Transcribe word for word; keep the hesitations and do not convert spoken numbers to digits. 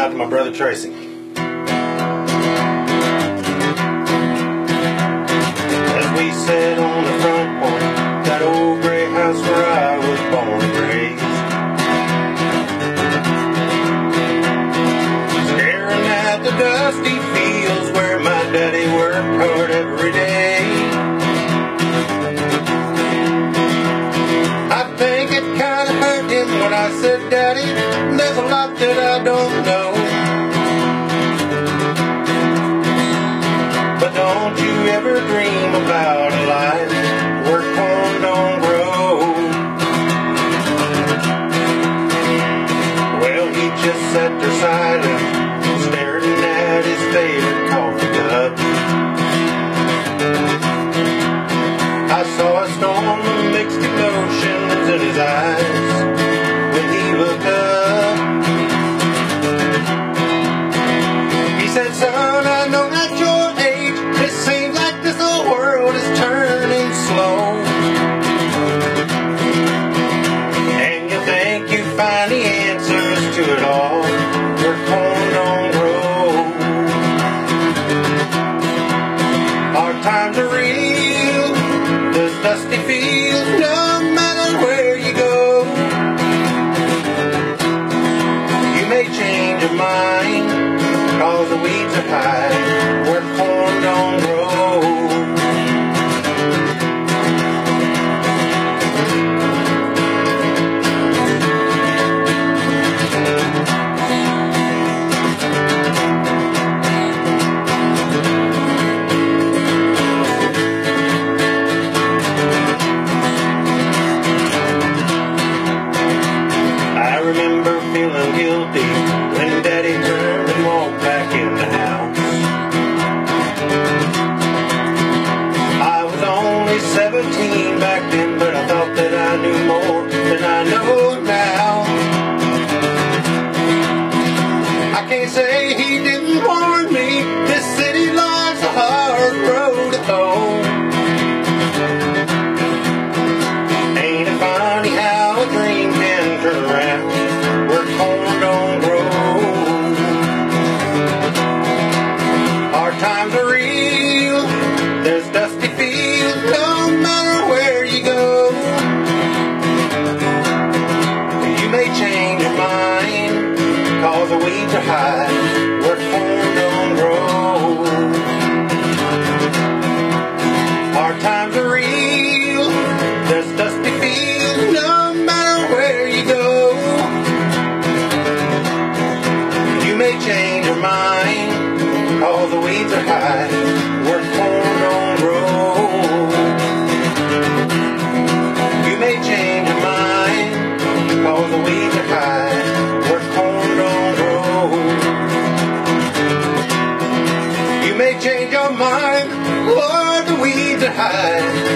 out to my brother Tracy. As we sat on the front porch, that old gray house where I was born and raised, staring at the dusty fields where my daddy worked hard every day. I think it kinda hurt him when I said, Daddy, there's a lot that I don't know. But don't you ever dream about a life where corn don't grow. Well, he just sat there silent, staring at his favorite coffee cup. I saw a storm of mixed emotions in his eyes when he looked up. He said, son, I know at your age it seems like this whole world is turning slow, and you think you find the answers to it all where corn don't grow. Hard times are real, there's dusty fields no matter where you go. You may change your mind, cause the weeds are high where corn don't grow. I remember feeling guilty when Daddy turned and walked back in the house. I was only seventeen back then, but I thought that I knew more than I know now. I can't say he didn't warn me, this city life's a hard road to hoe. Ain't it funny how a dream can turn around where corn don't grow? Hard times are real, there's dusty fields no matter where you go. You may change your mind, cause the weeds are high where corn don't grow. Hard times are real, there's dusty fields no matter where you go. You may change your mind, cause the weeds are high where corn don't grow. You may change your mind, cause the weeds are high where corn don't grow. You may change your mind, Lord, the weeds are high